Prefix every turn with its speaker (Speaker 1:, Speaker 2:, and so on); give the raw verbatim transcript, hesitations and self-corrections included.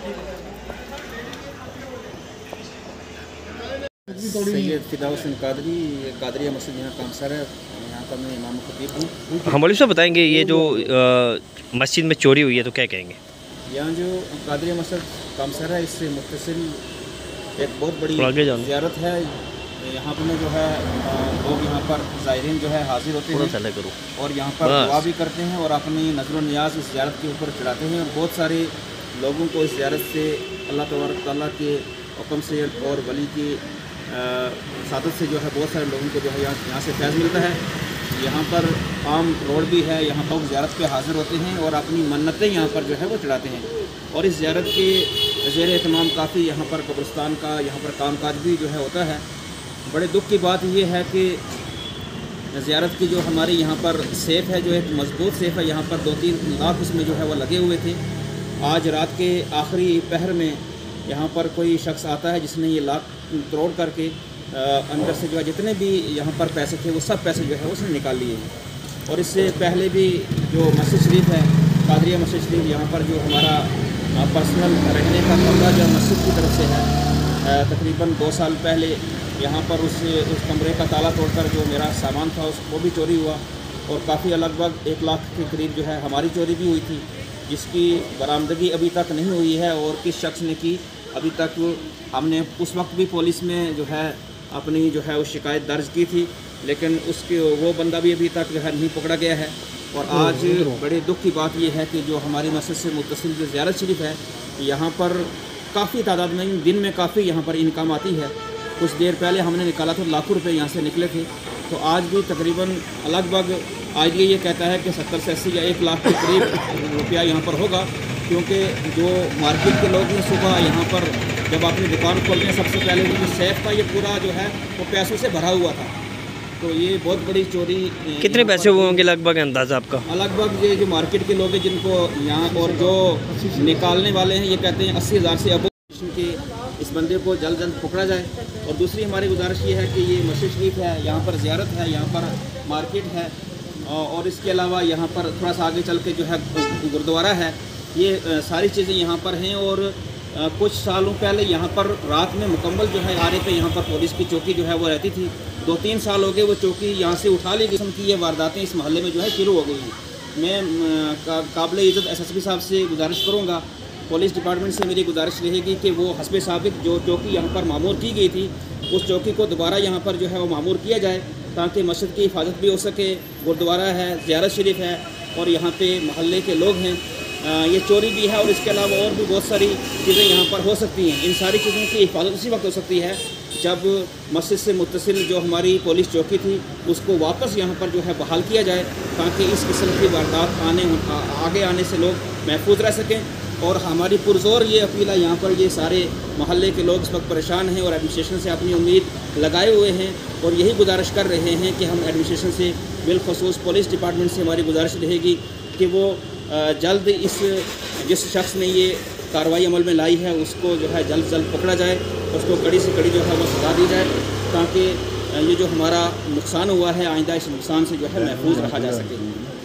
Speaker 1: सैयद फिदा हुसैन कादरी कादरिया मस्जिद यहाँ कामसर है, यहाँ का मैं इमाम खतीब हूँ।
Speaker 2: हम मौलवी साहब बताएंगे ये जो आ, मस्जिद में चोरी हुई है तो क्या कहेंगे?
Speaker 1: यहाँ जो कादरिया मस्जिद कामसर है इससे मुत्तसिल एक बहुत बड़ी ज़ियारत है। यहाँ पर जो है लोग यहाँ पर ज़ायरीन जो है हाजिर होते हैं और यहाँ पर दुआ भी करते हैं और अपनी नज़र नियाज इस ज़ियारत के ऊपर चढ़ाते हैं। और बहुत सारे लोगों को इस ज़ियारत से अल्लाह तबारक तआला के हुक्म से और वली की सादत से जो है बहुत सारे लोगों को जो है यहाँ यहाँ से फैज़ मिलता है। यहाँ पर आम रोड भी है, यहाँ लोग ज़ियारत पे हाज़िर होते हैं और अपनी मन्नतें यहाँ पर जो है वो चढ़ाते हैं। और इस ज़ियारत के ज़ेर एहतमाम काफ़ी यहाँ पर कब्रिस्तान का यहाँ पर कामकाज भी जो है होता है। बड़े दुख की बात यह है कि ज़ियारत की जो हमारी यहाँ पर सेफ है, जो एक मजबूत सेफ है, यहाँ पर दो तीन लाख इसमें जो है वो लगे हुए थे। आज रात के आखिरी पहर में यहाँ पर कोई शख्स आता है जिसने ये लाख तोड़ करके आ, अंदर से जो है जितने भी यहाँ पर पैसे थे वो सब पैसे जो है उसने निकाल लिए हैं। और इससे पहले भी जो मस्जिद शरीफ है कादरिया मस्जिद शरीफ, यहाँ पर जो हमारा पर्सनल रहने का कमरा जो मस्जिद की तरफ से है, तकरीबन दो साल पहले यहाँ पर उस उस कमरे का ताला तोड़कर जो मेरा सामान था उसको भी चोरी हुआ और काफ़ी लगभग एक लाख के करीब जो है हमारी चोरी भी हुई थी, जिसकी बरामदगी अभी तक नहीं हुई है और किस शख्स ने की अभी तक। हमने उस वक्त भी पुलिस में जो है अपनी जो है वो शिकायत दर्ज की थी, लेकिन उसके वो बंदा भी अभी तक जो है नहीं पकड़ा गया है। और आज बड़े दुख की बात यह है कि जो हमारी मस्जिद से मुत्तसिल जो ज़ियारत शरीफ है, यहाँ पर काफ़ी तादाद में दिन में काफ़ी यहाँ पर इनकम आती है। कुछ देर पहले हमने निकाला तो लाखों रुपए यहाँ से निकले थे, तो आज भी तकरीबन लगभग आज ये कहता है कि सत्तर से अस्सी या एक लाख के करीब रुपया यहाँ पर होगा, क्योंकि जो मार्केट के लोग हैं सुबह यहाँ पर जब अपनी दुकान खोलते हैं सबसे पहले वो जो सेफ था ये पूरा जो है वो पैसों से भरा हुआ था। तो ये बहुत बड़ी चोरी।
Speaker 2: कितने पैसे हुए होंगे लगभग अंदाज़ा आपका?
Speaker 1: लगभग ये जो मार्केट के लोग हैं जिनको यहाँ और जो निकालने वाले हैं ये कहते हैं अस्सी हज़ार से अब के इस बंदे को जल्द जल्द पकड़ा जाए। और दूसरी हमारी गुजारिश ये है कि ये मस्जिद शरीफ है, यहाँ पर ज़ियारत है, यहाँ पर मार्केट है और इसके अलावा यहाँ पर थोड़ा सा आगे चल के जो है गुरुद्वारा है। ये सारी चीज़ें यहाँ पर हैं और कुछ सालों पहले यहाँ पर रात में मुकम्मल जो है आरे पे यहाँ पर पुलिस की चौकी जो है वो रहती थी। दो तीन साल हो गए वो चौकी यहाँ से उठा ली किस्म की ये वारदातें इस मोहल्ले में जो है शुरू हो गई हैं। मैं का, काबिल इज़्ज़त एस एस पी साहब से गुजारिश करूँगा, पुलिस डिपार्टमेंट से मेरी गुजारिश रहेगी कि वो हस्बे साबिक जो चौकी यहाँ पर मामूर की गई थी उस चौकी को दोबारा यहाँ पर जो है वो मामूर किया जाए, ताकि मस्जिद की हिफाजत भी हो सके। गुरुद्वारा है, ज़ियारत शरीफ है और यहाँ पे मोहल्ले के लोग हैं। ये चोरी भी है और इसके अलावा और भी बहुत सारी चीज़ें यहाँ पर हो सकती हैं। इन सारी चीज़ों की हिफाजत उसी वक्त हो सकती है जब मस्जिद से मुत्तसिल जो हमारी पुलिस चौकी थी उसको वापस यहाँ पर जो है बहाल किया जाए, ताकि इस किस्म की वारदात आने आगे आने से लोग महफूज रह सकें। और हमारी पुरजोर ये अपील है, यहाँ पर ये सारे मोहल्ले के लोग इस वक्त परेशान हैं और एडमिनिस्ट्रेशन से अपनी उम्मीद लगाए हुए हैं और यही गुजारिश कर रहे हैं कि हम एडमिनिस्ट्रेशन से बिलखसूस पुलिस डिपार्टमेंट से हमारी गुजारिश रहेगी कि वो जल्द इस जिस शख्स ने ये कार्रवाई अमल में लाई है उसको जो है जल्द जल्द पकड़ा जाए, उसको कड़ी से कड़ी जो है वो सजा दी जाए, ताकि ये जो हमारा नुकसान हुआ है आइंदा इस नुकसान से जो है महफूज रखा जा सके।